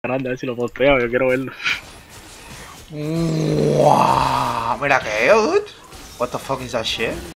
esperando a ver si lo posteo, yo quiero verlo. Wow, mira que, dude. What the fuck is that shit?